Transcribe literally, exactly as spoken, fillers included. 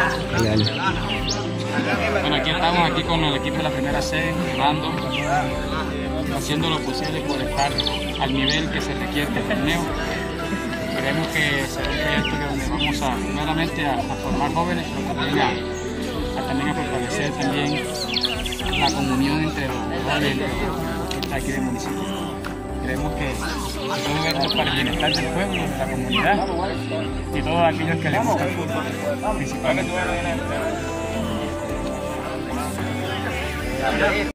Bueno, aquí estamos aquí con el equipo de la primera C, jugando, haciendo lo posible por estar al nivel que se requiere del torneo. Creemos que será un proyecto que donde vamos a, nuevamente a, a formar jóvenes, pero también a, a, también a fortalecer también la comunión entre los jugadores que está aquí del municipio. Creemos que todo esto es para el bienestar del pueblo, de la comunidad y todos aquellos que les gusta el fútbol, principalmente.